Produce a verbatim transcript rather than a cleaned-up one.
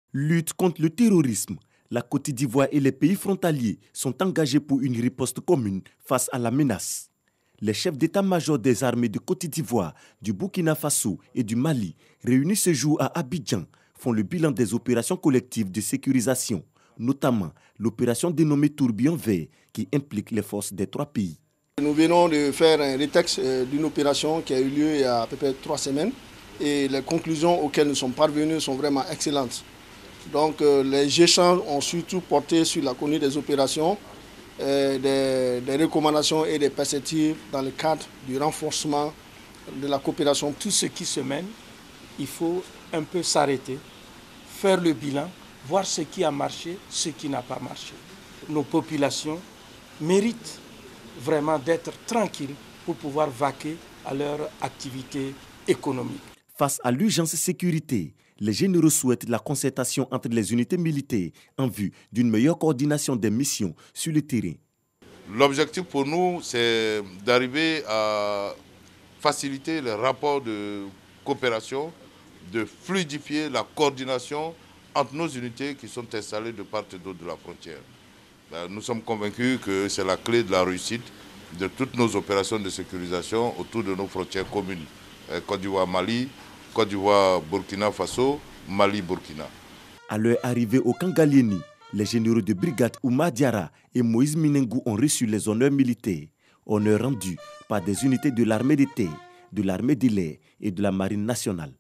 Lutte contre le terrorisme. La Côte d'Ivoire et les pays frontaliers sont engagés pour une riposte commune face à la menace. Les chefs d'état-major des armées de Côte d'Ivoire, du Burkina Faso et du Mali, réunis ce jour à Abidjan, font le bilan des opérations collectives de sécurisation, notamment l'opération dénommée Tourbillon Vert, qui implique les forces des trois pays. Nous venons de faire un rétexte d'une opération qui a eu lieu il y a à peu près trois semaines et les conclusions auxquelles nous sommes parvenus sont vraiment excellentes. Donc euh, les échanges ont surtout porté sur la conduite des opérations, euh, des, des recommandations et des perspectives dans le cadre du renforcement de la coopération. Tout ce qui se mène, il faut un peu s'arrêter, faire le bilan, voir ce qui a marché, ce qui n'a pas marché. Nos populations méritent vraiment d'être tranquilles pour pouvoir vaquer à leur activité économique. Face à l'urgence sécurité, les généraux souhaitent la concertation entre les unités militaires en vue d'une meilleure coordination des missions sur le terrain. L'objectif pour nous, c'est d'arriver à faciliter les rapports de coopération, de fluidifier la coordination entre nos unités qui sont installées de part et d'autre de la frontière. Nous sommes convaincus que c'est la clé de la réussite de toutes nos opérations de sécurisation autour de nos frontières communes. Côte d'Ivoire-Mali, Côte d'Ivoire-Burkina Faso, Mali-Burkina. À leur arrivée au Kangalieni, les généraux de brigade Oumar Diarra et Moïse Minengou ont reçu les honneurs militaires, honneurs rendus par des unités de l'armée de terre, de l'armée de l'air et de la marine nationale.